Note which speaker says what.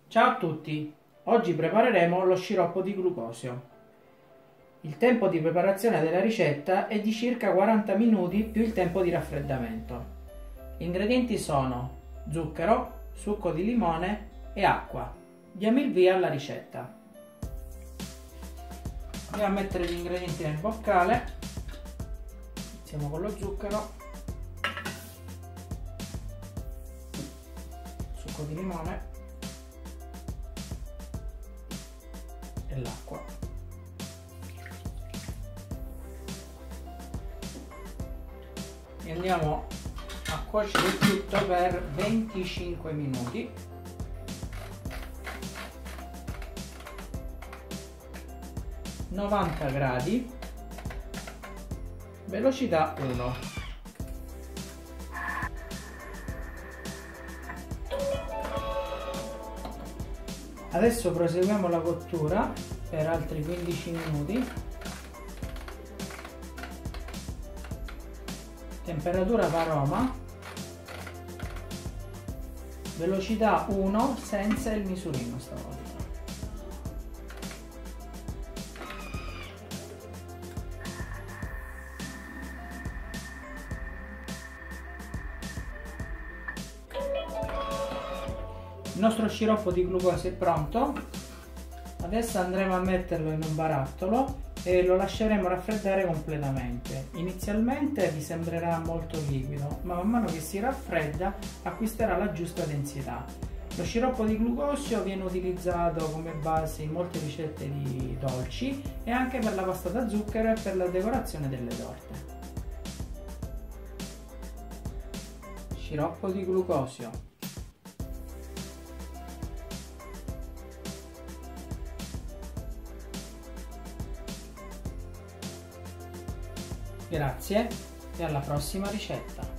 Speaker 1: Ciao a tutti! Oggi prepareremo lo sciroppo di glucosio. Il tempo di preparazione della ricetta è di circa 40 minuti più il tempo di raffreddamento. Gli ingredienti sono zucchero, succo di limone e acqua. Diamo il via alla ricetta. Andiamo a mettere gli ingredienti nel boccale. Iniziamo con lo zucchero, succo di limone e l'acqua. E andiamo a cuocere il tutto per 25 minuti. (90 gradi), velocità 1. Adesso proseguiamo la cottura per altri 15 minuti. Temperatura varoma, velocità 1 senza il misurino stavolta. Il nostro sciroppo di glucosio è pronto. Adesso andremo a metterlo in un barattolo e lo lasceremo raffreddare completamente. Inizialmente vi sembrerà molto liquido, ma man mano che si raffredda acquisterà la giusta densità. Lo sciroppo di glucosio viene utilizzato come base in molte ricette di dolci e anche per la pasta da zucchero e per la decorazione delle torte. Sciroppo di glucosio. Grazie e alla prossima ricetta!